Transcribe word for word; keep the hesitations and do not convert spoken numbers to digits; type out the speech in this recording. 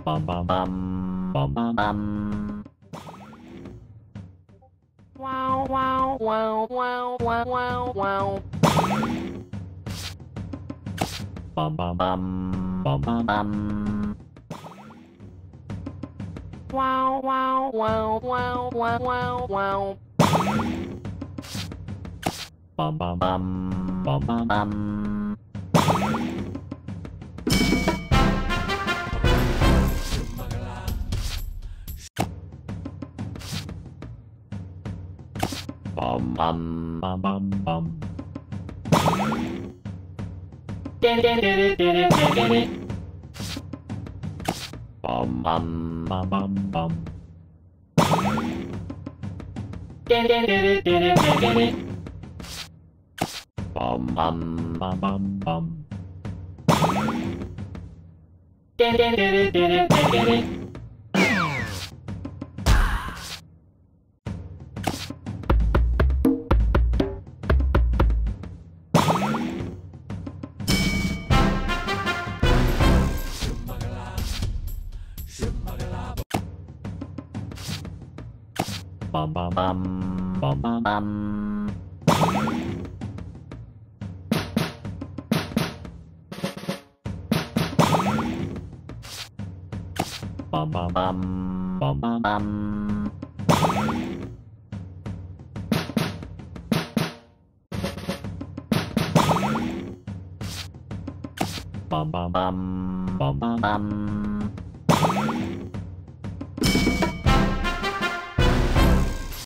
bum bum bum bum bum bum. Wow wow wow wow wow wow wow. Bum bum bum bum bum bum. Wow wow wow wow wow wow wow. Bum bum bum bum bum bum. Bum bum bum bum bum. Bum bum bum bum bum. Bum bum bum bum bum. Bum bum bum bum bum bum. Bum bum bum bum bum bum. Bum bum bum bum bum bum.